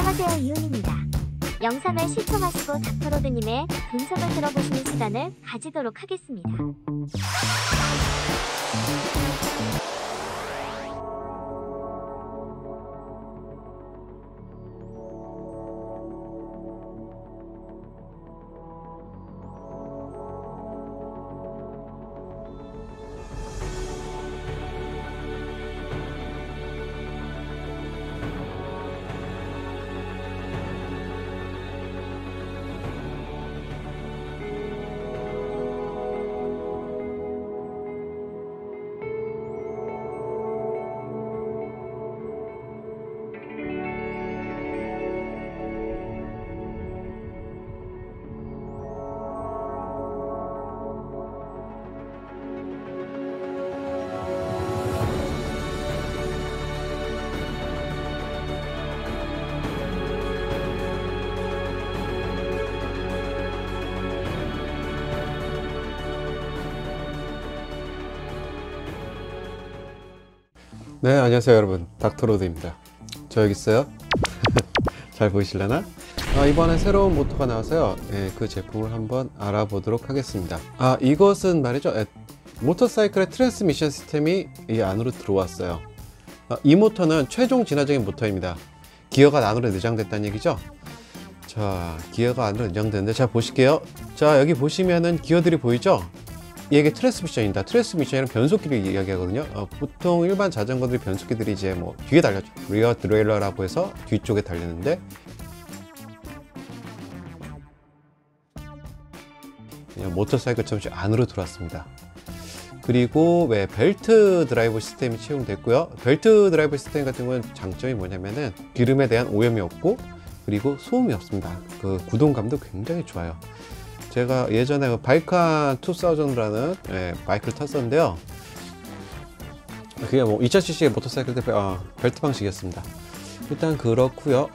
안녕하세요, 이윤입니다. 영상을 시청하시고 닥터로드님의 분석을 들어보시는 시간을 가지도록 하겠습니다. 네, 안녕하세요 여러분, 닥터로드입니다. 저 여기 있어요. 잘 보이실려나? 이번에 새로운 모터가 나와서요, 그 제품을 한번 알아보도록 하겠습니다. 이것은 말이죠, 모터사이클의 트랜스미션 시스템이 이 안으로 들어왔어요. 이 모터는 최종 진화적인 모터입니다. 기어가 안으로 내장됐다는 얘기죠. 자, 기어가 안으로 내장됐는데, 자 보실게요. 자, 여기 보시면은 기어들이 보이죠? 이게 트랜스미션입니다. 트랜스미션은 변속기를 이야기하거든요. 보통 일반 자전거들이 변속기들이 이제 뭐 뒤에 달렸죠. 리어 드레일러라고 해서 뒤쪽에 달리는데, 그냥 모터사이클처럼 안으로 들어왔습니다. 그리고 왜 벨트 드라이브 시스템이 채용됐고요. 벨트 드라이브 시스템 같은 경우는 장점이 뭐냐면은 기름에 대한 오염이 없고, 그리고 소음이 없습니다. 그 구동감도 굉장히 좋아요. 제가 예전에 그 바이칸 2000라는 바이크를 탔었는데요. 그게 뭐 2000cc의 모터사이클 때 벨트 방식이었습니다. 일단 그렇고요.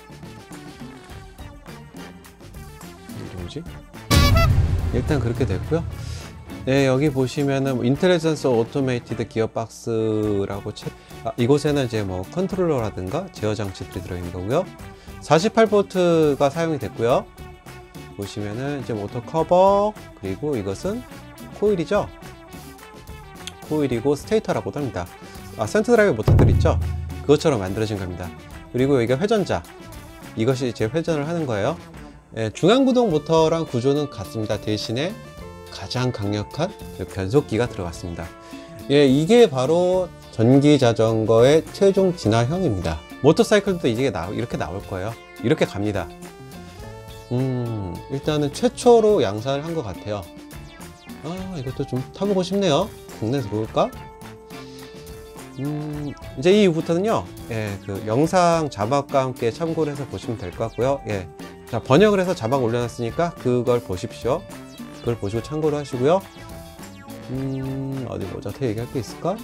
뭐지? 일단 그렇게 됐고요. 네, 여기 보시면은 인텔리전스 오토메이티드 기어박스라고 이곳에는 이제 뭐 컨트롤러라든가 제어 장치들이 들어있는 거고요. 48V가 사용이 됐고요. 보시면은 이제 모터 커버, 그리고 이것은 코일이죠. 코일이고 스테이터라고도 합니다. 센터 드라이브 모터들 있죠, 그것처럼 만들어진 겁니다. 그리고 여기가 회전자, 이것이 이제 회전을 하는 거예요. 중앙구동 모터랑 구조는 같습니다. 대신에 가장 강력한 변속기가 들어갔습니다. 이게 바로 전기 자전거의 최종 진화형입니다. 모터사이클도 이게 이렇게 나올 거예요. 이렇게 갑니다. 일단은 최초로 양산을 한 것 같아요. 이것도 좀 타보고 싶네요. 국내 들어올까? 이제 이후부터는요, 그 영상 자막과 함께 참고를 해서 보시면 될 것 같고요. 자, 번역을 해서 자막 올려놨으니까 그걸 보십시오. 그걸 보시고 참고를 하시고요. 어디 보자. 더 얘기할 게 있을까?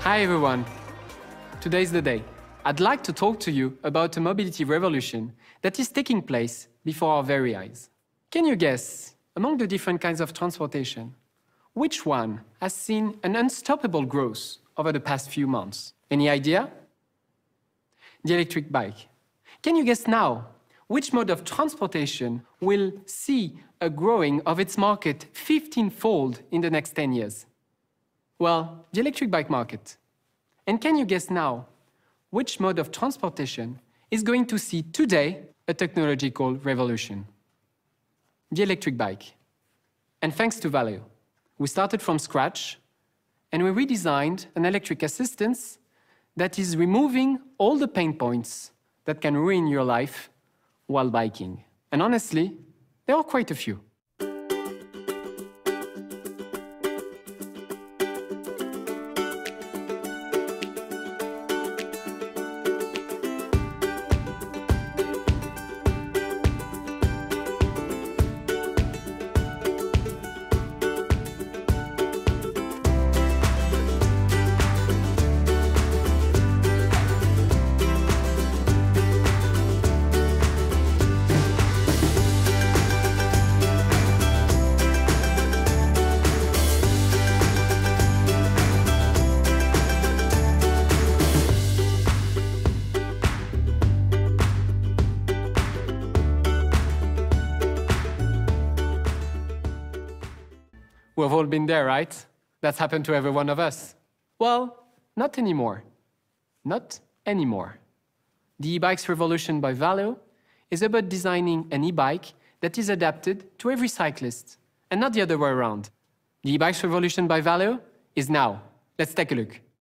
Hi everyone. Today's the day. I'd like to talk to you about a mobility revolution that is taking place before our very eyes. Can you guess, among the different kinds of transportation, which one has seen an unstoppable growth over the past few months? Any idea? The electric bike. Can you guess now which mode of transportation will see a growing of its market 15-fold in the next 10 years? Well, the electric bike market. And can you guess now which mode of transportation is going to see today a technological revolution? The electric bike. And thanks to Valeo, we started from scratch and we redesigned an electric assistance that is removing all the pain points that can ruin your life while biking. And honestly, there are quite a few. We've all been there, right? That's happened to every one of us. Well, not anymore. Not anymore. The e-bikes revolution by Valeo is about designing an e-bike that is adapted to every cyclist, and not the other way around. The e-bikes revolution by Valeo is now. Let's take a look.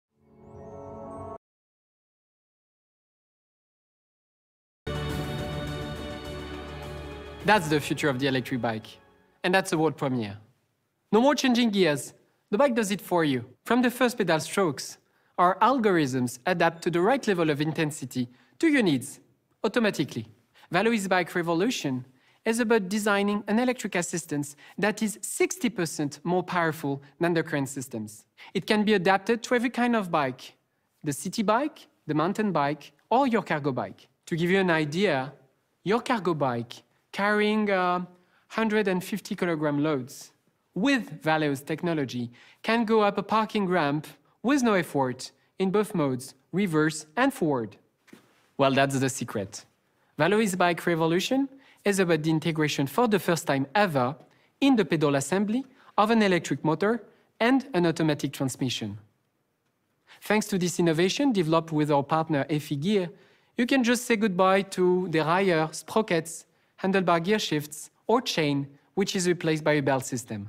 That's the future of the electric bike, and that's a world premiere. No more changing gears. The bike does it for you. From the first pedal strokes, our algorithms adapt to the right level of intensity to your needs, automatically. Valeo's bike revolution is about designing an electric assistance that is 60% more powerful than the current systems. It can be adapted to every kind of bike, the city bike, the mountain bike, or your cargo bike. To give you an idea, your cargo bike carrying 150 kilogram loads with Valeo's technology can go up a parking ramp with no effort in both modes, reverse and forward. Well, that's the secret. Valeo's bike revolution is about the integration for the first time ever in the pedal assembly of an electric motor and an automatic transmission. Thanks to this innovation developed with our partner EFI Gear, you can just say goodbye to derailleur, sprockets, handlebar gear shifts, or chain, which is replaced by a belt system.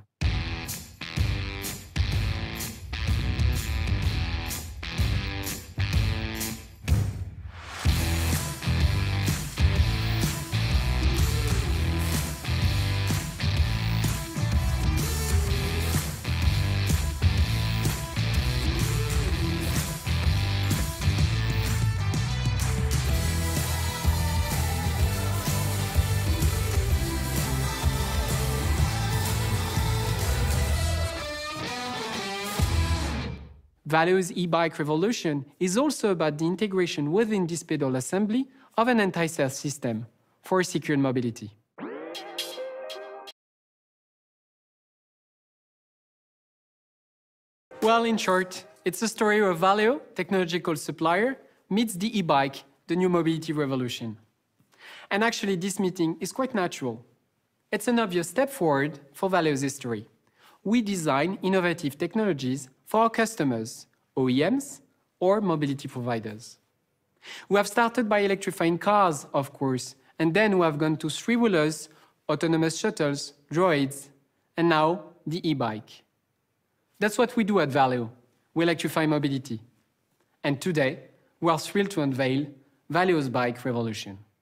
Valeo's e-bike revolution is also about the integration within this pedal assembly of an anti-stealth system for secure mobility. Well, in short, it's a story of Valeo, technological supplier, meets the e-bike, the new mobility revolution. And actually, this meeting is quite natural. It's an obvious step forward for Valeo's history. We design innovative technologies for our customers, OEMs, or mobility providers. We have started by electrifying cars, of course, and then we have gone to three-wheelers, autonomous shuttles, droids, and now the e-bike. That's what we do at Valeo. We electrify mobility. And today, we are thrilled to unveil Valeo's bike revolution.